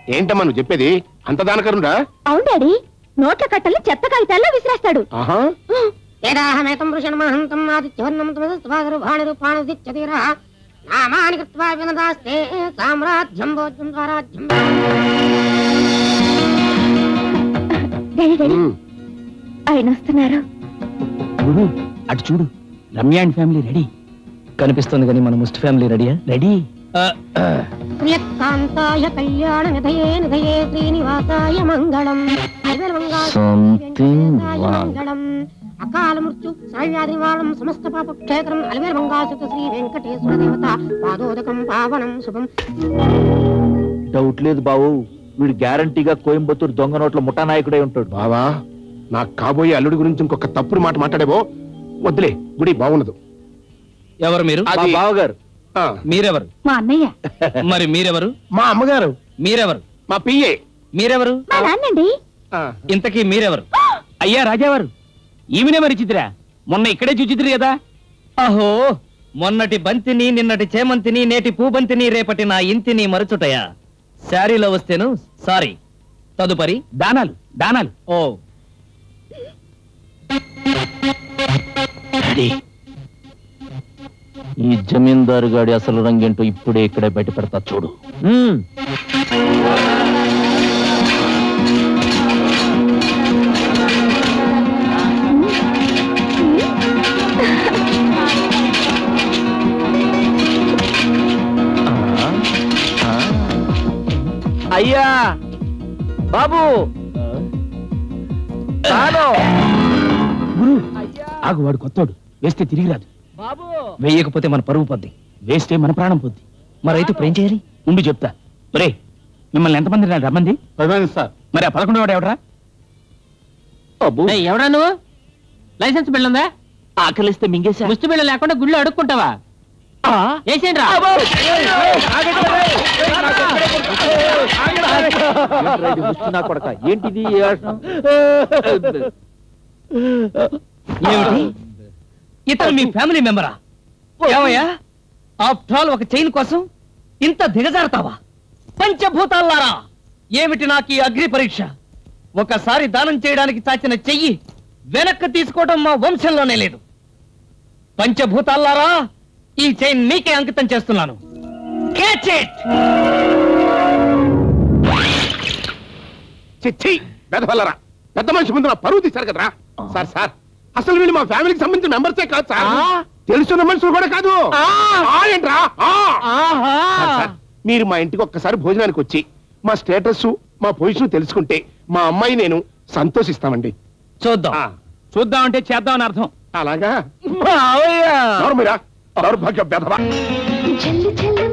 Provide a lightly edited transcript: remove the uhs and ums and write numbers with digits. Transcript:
ఏంటమ్మా నువ్వు చెప్పేది? అంత దానకరుడా? అవును డాడీ, నోట్ల కట్టలు చెత్త కాగితాల్లో విసిరేస్తాడు. ఏదాహమేతం వృషణమహంతం ఆదిత్యవర్ణం తమస్తవాగరు భాణిరు ప్రాణదిచ్చతీర నామాని కృత్వా వినదాస్తే సామ్రాజ్యం భోజ్యం స్వరాజ్యం. డాడీ డాడీ, ఆయన వస్తున్నారు. అటు చూడు, రమ్య అండ్ ఫ్యామిలీ రెడీ కనిపిస్తుంది. కానీ మన ముస్ట్ ఫ్యామిలీ రెడీయా? రెడీ. ప్రియకాంతాయ కళ్యాణ నిధయే నిధయే శ్రీనివాసాయ మంగళం. మంగళం అకాల మృత్యు సర్వ్యాధి నివారణం సమస్త పాపక్షేత్రం అలివేలు మంగాసుత శ్రీ వెంకటేశ్వర దేవత పాదోదకం పావనం శుభం. డౌట్ లేదు బావు, వీడు గ్యారంటీగా కోయంబత్తూరు దొంగ నోట్ల ముఠా నాయకుడై ఉంటాడు. బావా, నాకు కాబోయే అల్లుడి గురించి ఇంకొక తప్పుడు మాట మాట్లాడేవో వద్దులే, గుడి బాగున్నదు. ఎవరు మీరు? బావగారు. మీరెవరు? మా అన్నయ్య. మరి మీరెవరు? మా అమ్మగారు. మీరెవరు? మా పియ్యే. మీరెవరు? మా నాన్నండి. ఇంతకీ మీరెవరు? అయ్యా రాజావారు, ఈమెనే మరి చిత్రా. మొన్న ఇక్కడే చూచిద్రి కదా. అహో, మొన్నటి బంతిని నిన్నటి చేమంతిని నేటి పూబంతిని రేపటి నా ఇంటిని మరుచుటయా. శారీలో వస్తేను సారీ. తదుపరి దానాలు. దానాలు. ఓ ఈ జమీందారు గాడి అసలు రంగేంటో ఇప్పుడే ఇక్కడే బయట పెడతా చూడు. అయ్యా బాబు, గురు ఆగు, వాడు కొత్తోడు, వేస్తే తిరిగి రాదు. వేయకపోతే మన పరువు పొద్ది, వేస్తే మన ప్రాణం పొద్ది. మరైతే ఇప్పుడు ఏం చేయాలి? ఉండి చెప్తా. రే, మిమ్మల్ని ఎంతమంది రమ్మంది? 10 మంది సార్. మరి ఆ 11వ వాడు ఎవడరా? ఎవడా నువ్వు? లైసెన్స్ బిల్ ఉందా? ఆకలిస్తే మింగేసా. ముష్టి బిళ్ళ లేకుండా గుళ్ళు అడుక్కుంటావా? ఏసేంట్రా? ఏంటిది? ఏమిటి? ఇతను మీ ఫ్యామిలీ మెంబరా? ఏమయ్యా, ఆఫ్టర్ ఆల్ ఒక చైన్ కోసం ఇంత దిగజారుతావా? పంచభూతాల్లారా, ఏమిటి నాకు ఈ అగ్ని పరీక్ష? ఒకసారి దానం చేయడానికి చాచిన చెయ్యి వెనక్కి తీసుకోవడం మా వంశంలోనే లేదు. పంచభూతాల్లారా, ఈ చైన్ మీకే అంకితం చేస్తున్నాను. Catch it! చిచ్చి పెద్దవల్లరా, పెద్ద మనిషి ముందు నా పరువు తీశారు కదరా. సార్ సార్, అసలు వీళ్ళు మా ఫ్యామిలీకి సంబంధించిన మెంబర్సే కాదు సార్, తెలుసున్న మనుషులు కూడా కాదు. ఏంట్రా? మీరు మా ఇంటికి ఒక్కసారి భోజనానికి వచ్చి మా స్టేటస్ మా పొజిషన్ తెలుసుకుంటే మా అమ్మాయి నేను సంతోషిస్తామండి. చూద్దాం. చూద్దాం అంటే చేద్దాం అని అర్థం. అలాగా? మావయ్య, దౌర్భాగ్య బెదవా.